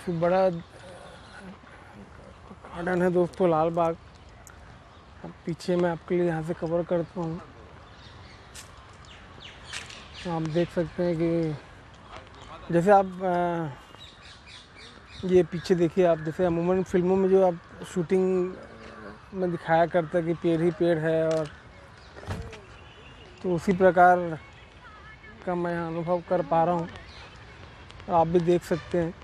काफ़ी बड़ा गार्डन है दोस्तों, लाल बाग। अब पीछे मैं आपके लिए यहाँ से कवर करता हूँ। तो आप देख सकते हैं कि जैसे आप ये पीछे देखिए आप, जैसे अमूमन फिल्मों में जो आप शूटिंग में दिखाया करता है कि पेड़ ही पेड़ है, और तो उसी प्रकार का मैं यहाँ अनुभव कर पा रहा हूँ। आप भी देख सकते हैं।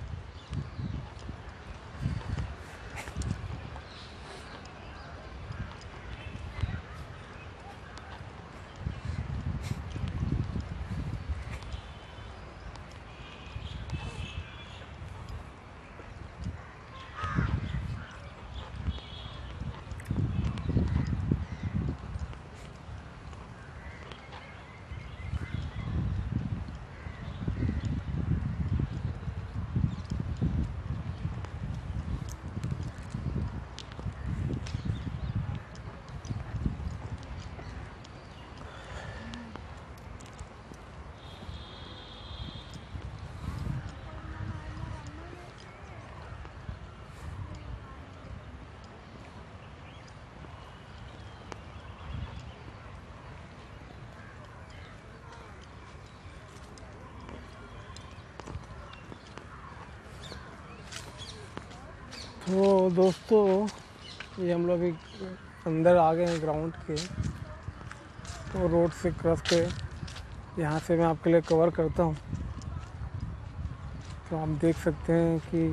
तो दोस्तों, ये हम लोग एक अंदर आ गए हैं ग्राउंड के। तो रोड से क्रॉस के यहाँ से मैं आपके लिए कवर करता हूँ। तो आप देख सकते हैं कि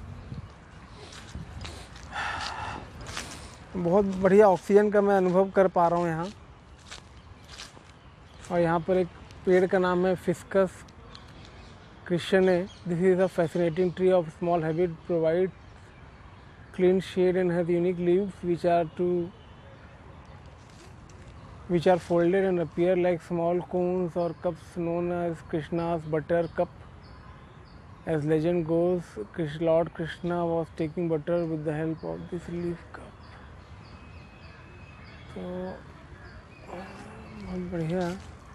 बहुत बढ़िया ऑक्सीजन का मैं अनुभव कर पा रहा हूँ यहाँ। और यहाँ पर एक पेड़ का नाम है ficus christianae. This is a fascinating tree of small habit, provide clean shade and has unique leaves which are folded and appear like small cones or cups known as Krishna's butter cup. As legend goes, Lord Krishna was taking butter with the help of this leaf cup. तो बहुत बढ़िया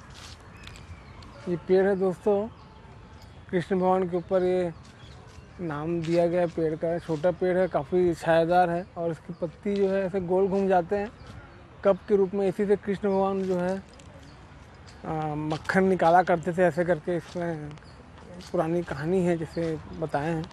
ये पेड़ है दोस्तों। कृष्ण भगवान के ऊपर ये नाम दिया गया है पेड़ का। छोटा पेड़ है, काफ़ी छायादार है, और इसकी पत्ती जो है ऐसे गोल घूम जाते हैं कप के रूप में। इसी से कृष्ण भगवान जो है मक्खन निकाला करते थे ऐसे करके। इसमें पुरानी कहानी है जिसे बताए हैं।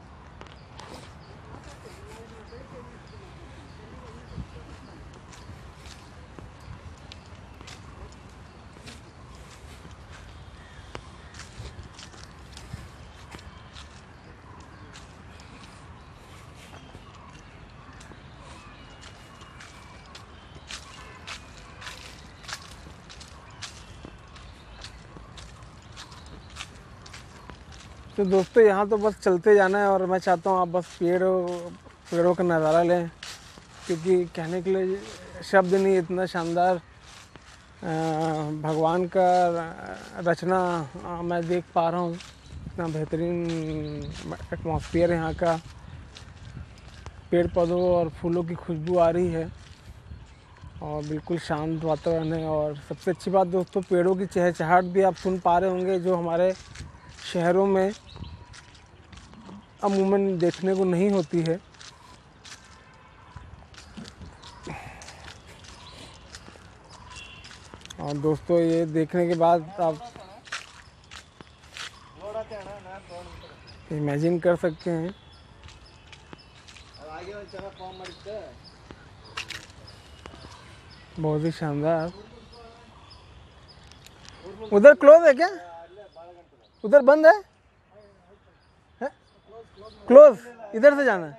तो दोस्तों, यहाँ तो बस चलते जाना है, और मैं चाहता हूँ आप बस पेड़ों का नज़ारा लें, क्योंकि कहने के लिए शब्द नहीं। इतना शानदार भगवान का रचना मैं देख पा रहा हूँ। इतना बेहतरीन एटमॉस्फेयर यहाँ का, पेड़ पौधों और फूलों की खुशबू आ रही है, और बिल्कुल शांत वातावरण है। और सबसे अच्छी बात दोस्तों, पेड़ों की चहचहाहट भी आप सुन पा रहे होंगे, जो हमारे शहरों में अमूमन देखने को नहीं होती है। और दोस्तों, ये देखने के बाद आप इमेजिन कर सकते हैं बहुत ही शानदार। उधर क्लोज है क्या? उधर बंद है? क्लोज, इधर से जाना है।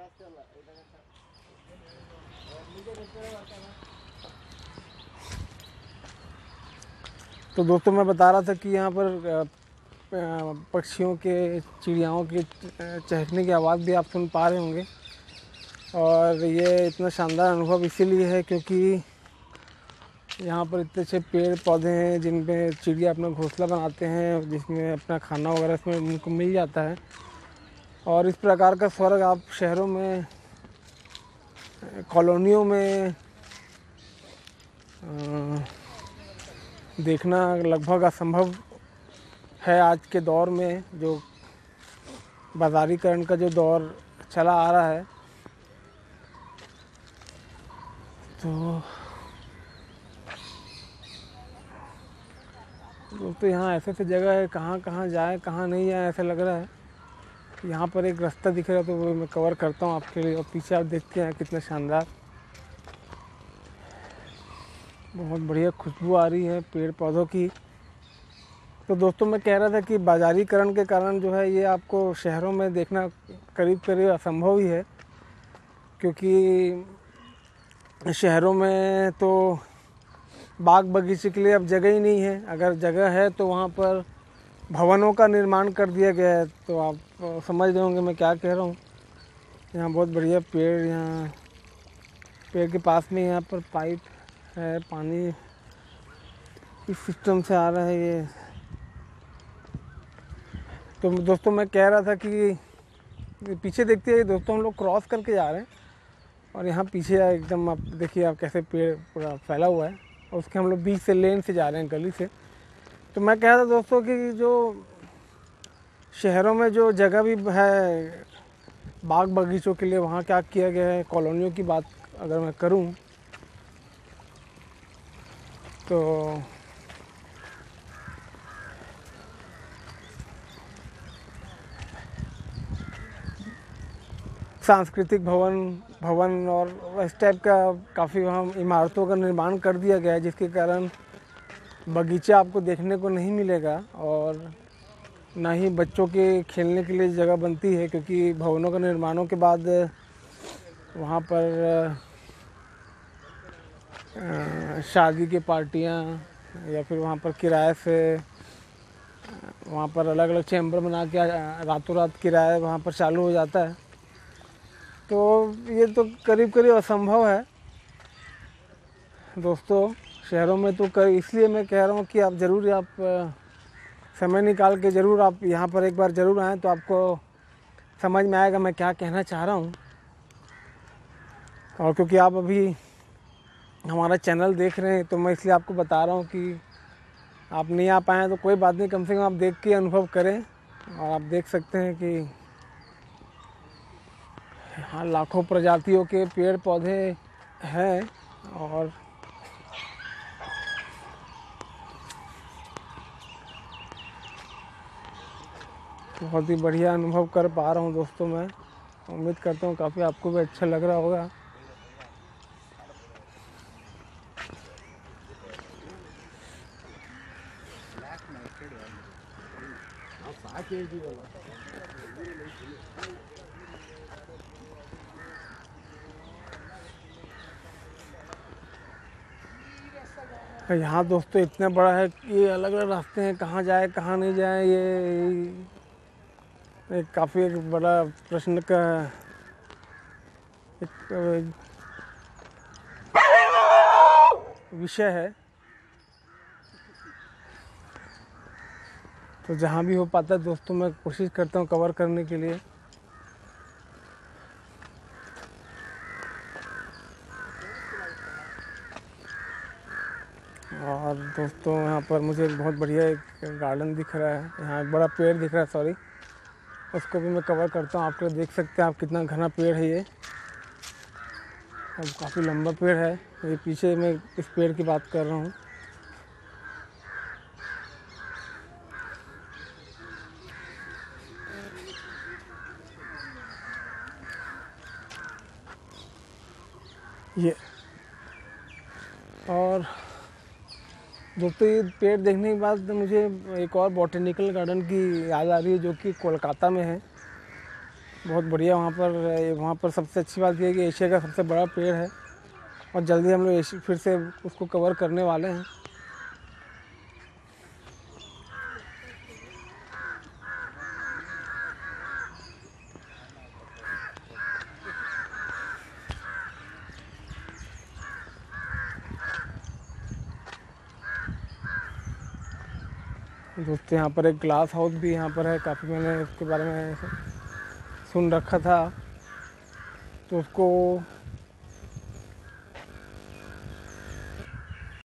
तो दोस्तों, मैं बता रहा था कि यहाँ पर पक्षियों के, चिड़ियाओं के चहकने की आवाज़ भी आप सुन पा रहे होंगे। और ये इतना शानदार अनुभव इसीलिए है क्योंकि यहाँ पर इतने अच्छे पेड़ पौधे हैं जिन पे चिड़िया अपना घोंसला बनाते हैं, जिसमें अपना खाना वगैरह इसमें उनको मिल जाता है। और इस प्रकार का स्वर्ग आप शहरों में, कॉलोनियों में देखना लगभग असंभव है आज के दौर में, जो बाज़ारीकरण का जो दौर चला आ रहा है, तो दोस्तों यहाँ ऐसे ऐसे जगह है, कहाँ कहाँ जाए कहाँ नहीं जाए ऐसा लग रहा है। यहाँ पर एक रास्ता दिख रहा है तो वो मैं कवर करता हूँ आपके लिए। और पीछे आप देखते हैं कितना शानदार, बहुत बढ़िया खुशबू आ रही है पेड़ पौधों की। तो दोस्तों मैं कह रहा था कि बाज़ारीकरण के कारण जो है ये आपको शहरों में देखना करीब करीब असंभव ही है, क्योंकि शहरों में तो बाग बगीचे के लिए अब जगह ही नहीं है। अगर जगह है तो वहाँ पर भवनों का निर्माण कर दिया गया है। तो आप समझ रहे होंगे मैं क्या कह रहा हूँ। यहाँ बहुत बढ़िया पेड़, यहाँ पेड़ के पास में यहाँ पर पाइप है, पानी इस सिस्टम से आ रहा है ये। तो दोस्तों मैं कह रहा था कि पीछे देखते हैं दोस्तों, हम लोग क्रॉस करके जा रहे हैं और यहाँ पीछे एकदम आप देखिए आप कैसे पेड़ पूरा फैला हुआ है और उसके हम लोग बीच से लेन से जा रहे हैं, गली से। तो मैं कह रहा था दोस्तों कि जो शहरों में जो जगह भी है बाग बगीचों के लिए, वहाँ क्या किया गया है, कॉलोनियों की बात अगर मैं करूँ तो सांस्कृतिक भवन और इस टाइप का काफ़ी वहाँ इमारतों का निर्माण कर दिया गया है, जिसके कारण बगीचा आपको देखने को नहीं मिलेगा और ना ही बच्चों के खेलने के लिए जगह बनती है, क्योंकि भवनों के निर्माणों के बाद वहाँ पर शादी की पार्टियाँ या फिर वहाँ पर किराए से वहाँ पर अलग अलग चैम्बर बना के रातों रात किराया वहाँ पर चालू हो जाता है। तो ये तो करीब करीब असंभव है दोस्तों शहरों में। तो इसलिए मैं कह रहा हूँ कि आप ज़रूर आप समय निकाल के ज़रूर आप यहाँ पर एक बार ज़रूर आएँ, तो आपको समझ में आएगा मैं क्या कहना चाह रहा हूँ। और क्योंकि आप अभी हमारा चैनल देख रहे हैं तो मैं इसलिए आपको बता रहा हूँ कि आप नहीं आ पाए तो कोई बात नहीं, कम से कम आप देख के अनुभव करें। और आप देख सकते हैं कि यहाँ लाखों प्रजातियों के पेड़ पौधे हैं और बहुत ही बढ़िया अनुभव कर पा रहा हूँ दोस्तों। मैं उम्मीद करता हूँ काफ़ी आपको भी अच्छा लग रहा होगा। यहाँ दोस्तों इतना बड़ा है कि अलग अलग रास्ते हैं, कहाँ जाए कहाँ नहीं जाए, ये काफ़ी एक बड़ा प्रश्न का एक विषय है। तो जहाँ भी हो पाता है दोस्तों मैं कोशिश करता हूँ कवर करने के लिए। और दोस्तों यहाँ पर मुझे बहुत बढ़िया एक गार्डन दिख रहा है, यहाँ एक बड़ा पेड़ दिख रहा है, सॉरी, उसको भी मैं कवर करता हूँ। आप लोग देख सकते हैं आप कितना घना पेड़ है ये, अब काफ़ी लंबा पेड़ है ये। पीछे मैं इस पेड़ की बात कर रहा हूँ। ये और दोस्तों ये पेड़ देखने के बाद मुझे एक और बॉटेनिकल गार्डन की याद आ रही है, जो कि कोलकाता में है। बहुत बढ़िया वहाँ पर सबसे अच्छी बात यह है कि एशिया का सबसे बड़ा पेड़ है और जल्दी हम लोग फिर से उसको कवर करने वाले हैं। दोस्तों यहाँ पर एक ग्लास हाउस भी यहाँ पर है, काफ़ी मैंने उसके बारे में सुन रखा था, तो उसको